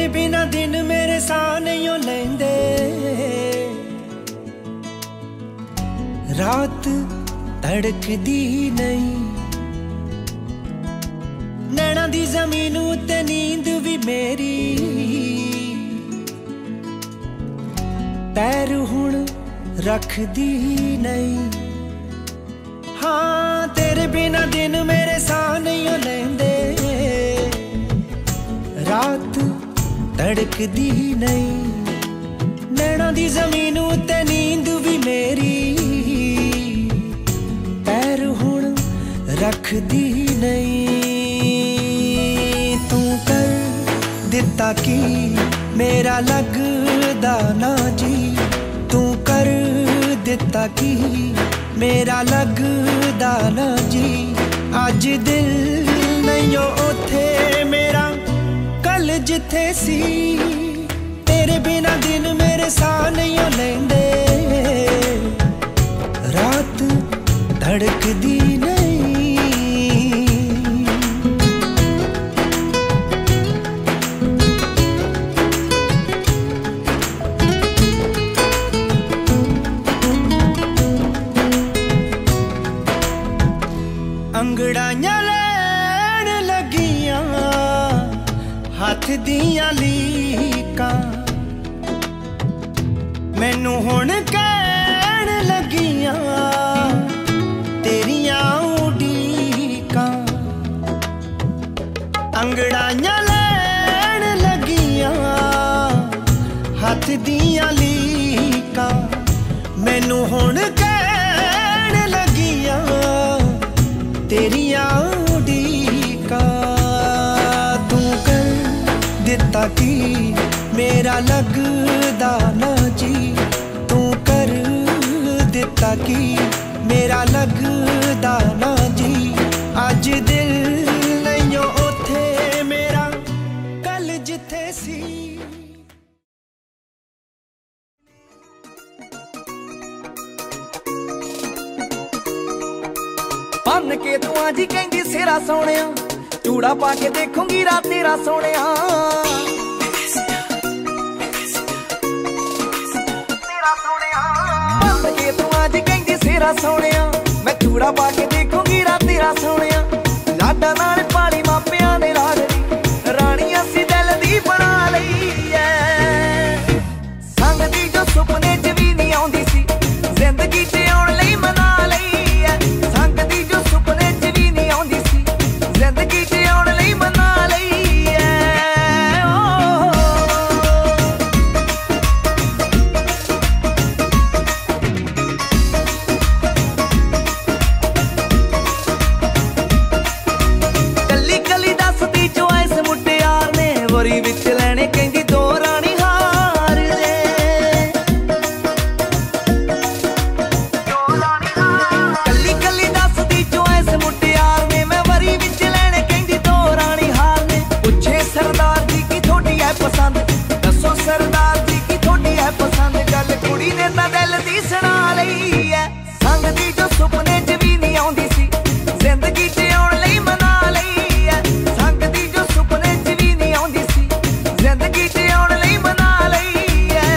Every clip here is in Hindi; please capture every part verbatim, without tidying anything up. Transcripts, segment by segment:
तेरे बिना दिन मेरे साह नहीं लेंदे, रात तड़कदी नहीं, नैना दी जमीन उत्ते नींद भी मेरी, पैर हुण रखदी नहीं। हाँ तेरे बिना दिन मेरे साह नहीं लेंदे, रात तड़कदी नहीं, नैना दी जमीन उत्ते नींद भी मेरी, पैर हुण रखदी नहीं। तू कर दिता की मेरा लगदा ना जी, तू कर दिता की मेरा लगदा ना जी, अज दिल नहीं उथे मेरा कल जिथे सी, तेरे बिना दिन मेरे साह नहीं लेंदे, रात धड़कदी नहीं। अंगड़ाइयां लैन लगियां हाथ दियां लीकां, मैनू हुण कहण लगियां तेरियां उडीकां। अंगड़ाइयां लैन लगियां हाथ दियां लीकां, मैनू हुण कहण लगियां तेरियां उडीकां। तू कर दिता की मेरा लगदा ना जी, तू कर दिता की मेरा लगदा ना जी, अज दिल नहीं उथे मेरा कल जिथे सी। बन के तू आजी कहंदी सिरा सोहणिया, चूड़ा पा के देखूंगी रात तेरा सोहणिया, बन के तू आजी कहंदी सिरा सोहणिया, मैं चूड़ा पा के देखूंगी रात तेरा सोहणिया। लाडा नाल पाली मापियां ने लाडली, रानी असी दिल दी बना लई ऐ, संग दी जो सुपने च भी नहीं आउंदी सी, जिंदगी च आउण लई मना लई ऐ, संग दी जो सुपने च भी नहीं आउंदी सी, जिंदगी च आउण लई मना लई ऐ। कली कली दसदी चॉइस मुटियार ने, वरी विच लैणे कहंदी दो रानी हार दे, कली कली दसदी चॉइस मुटियार ने, मैं वरी विच लैणे कहंदी दो रानी हार ने। पुछे सरदार जी की थोड़ी है पसंद, दसो सरदार जी की थोड़ी है पसंद, गल कुड़ी ने तां दिल दी सुना लई है, संग दी जो सुपने च भी नहीं आउंदी सी, जिंदगी च आउण लई मना लई है, संग दी जो सुपने च भी नहीं आउंदी सी, जिंदगी च आउण लई मना लई है।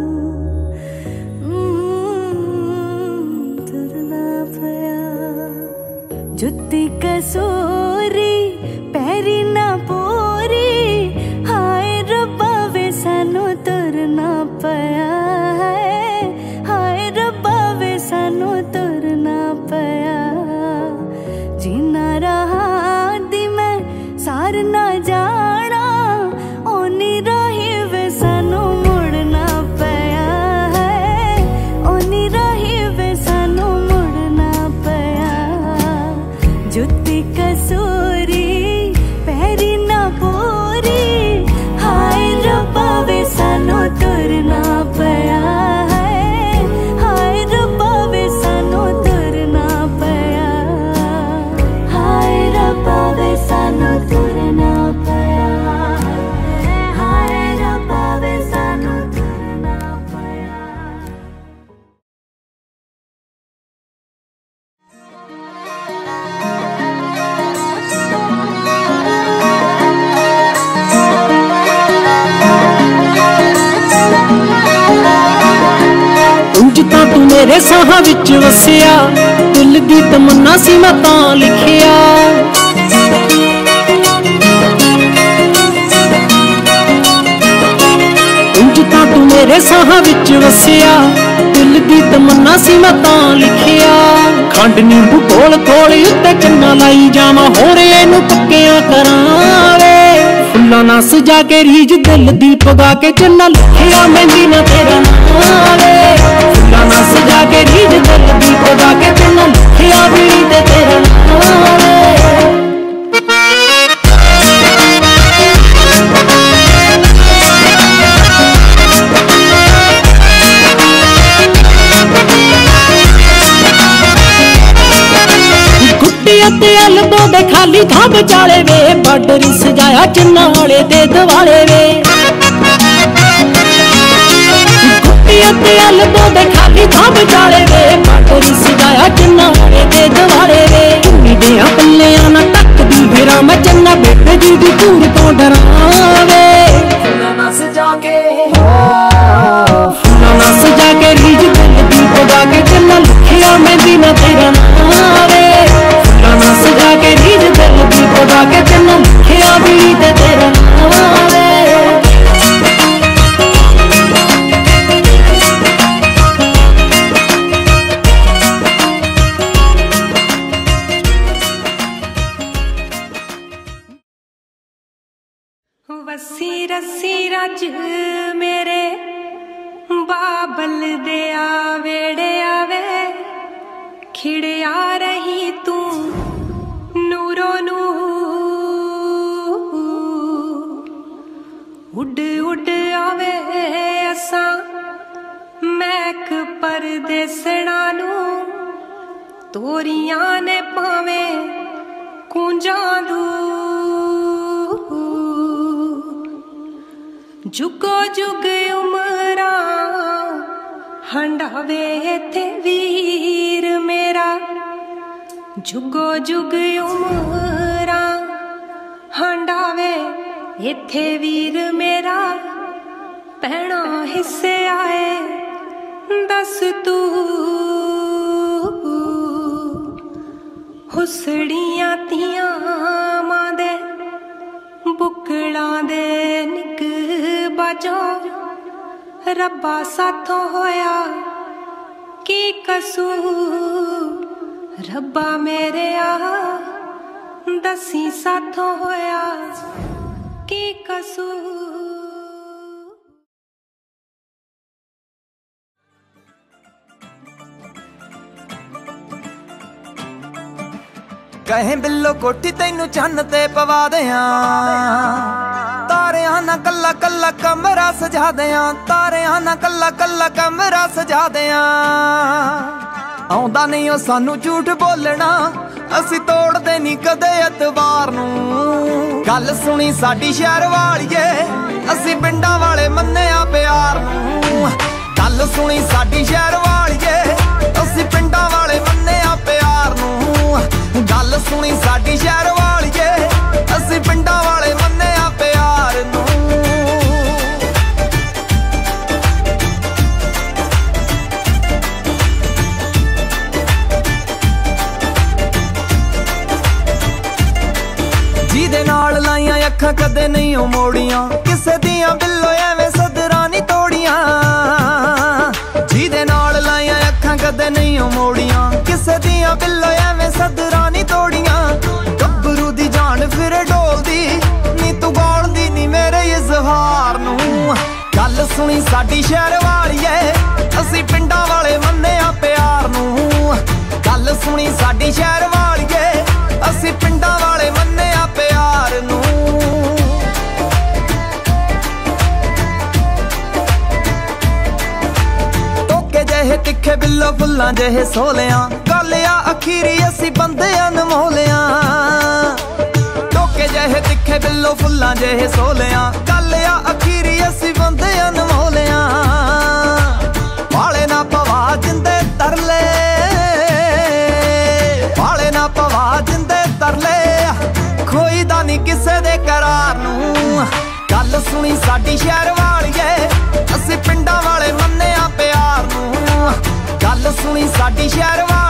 तुरना पया मेरे साहां विच वसिया, दिल दी तमन्ना सी मैं तां लिखिया। उंज तां तू मेरे साहां विच वसिया, दिल दी तमन्ना सी मैं तां लिखिया। खंड नींबू कोल कोल उत्ते चन्ना लाई जावां, होर इहनूं पक्कियां करावे। फुल्लां नाल सजा के रीझ दिल दी पगा के, चन्ना लिखिया मेहंदी ना तेरा नाम वे। फुल्लां नाल सजा के रीझ दिल दी पगा के, चन्ना लिखिया बीड़ी ते तेरा नाम वे। अल्बो दे खाली थां विचाले वे, बार्डर सजाया चन्ना वाले दे दवाले वे। अल्बो दे खाली थां विचाले वे, बार्डर सजाया चन्ना वाले दे दवाले वे। मेरे पल्लियां ना तकदी फिरा मैं, चन्ना बेटे जी दी दूर तो डरावे। फुल्लां नाल सजा के, फुल्लां नाल सजा के रीझ दिल दी पगा के, चन्ना लिखिया मेहंदी ना तेरा नाम वे। फुल्लां सजा के रीझ दिल दी पगा के, चन्ना लिखिया बीड़ी ते तेरा नाम वे। वसी रसी रज मेरे बाबल दे आवेड़े आवे, खिड़िया रही तू नूरो नू। उड उड आवे असां मैक परदेसणा नू, तोरियां ने पावे कूंजां दू। जुगो जुग उमरा हंडावे थे वीर मेरा, जुगो जुग उमरा हंडावे इथे वीर मेरा। भैणा हिस्से आए दस तू, हुसड़ियां तियां मां दे बुकलां दे निक बाजो। रब्बा साथों होया की कसूर, रब्बा मेरे आ दसी साथों होया की कसूर। कहें बिल्लो कोठी तैनू चन्न ते पवा दियां, तारियां ना कल्ला कल्ला कमरा सजा दियां, तारियां ना कल्ला कल्ला कमरा सजा दियां। आउंदा नहीं ओ सानू झूठ बोलना, असी तोड़दे नहीं कदे एतबार नू। गल सुनी साडी शहर वालिए, असी पिंडां वाले मन्निया प्यार नू। गल सुनी साडी शहर वालिए, असी पिंडां वाले मन्निया प्यार नू। गल सुनी साडी शहर वालिए, असी पिंडां वाले मन्निया प्यार नू। जिहदे नाल लाइयां अखां कदे नहीं ओ मोड़ियां, किसे दियां बिल्लो एवें सदरां नहीं तोड़ियां। जिहदे नाल लाइयां अखां कदे नहीं ओ मोड़ियां, किसे दियां बिल्लो एवें सदरां नहीं तोड़ियां। गब्बरू दी जान फिर डोलदी नी, तू गौलदी नी मेरे इज़हार नू। गल सुनी साडी शहर वालिए, असी पिंडां वाले मन्निया प्यार नू। गल सुनी साडी शहर वालिए, असी पिंडां वाले मन्निया प्यार नू। टोके जहे तिखे बिल्लो फुल्लां जहे सोलियां, गल आ अखीरी असी बंदे अनमोलियां। टोके जहे तिखे बिल्लो फुल्लां जहे सोलियां, गल आ अखीरी असी बंदे अनमोलियां। वाले ना पवा जिंदे तरले, वाले ना पवा जिंदे तरले, खोई दा नी किसे दे करार नू। गल सुनी साडी शहर वालिए, असी पिंडां वाले मन्निया प्यार नू। गल गल सुनी साडी शहर वाली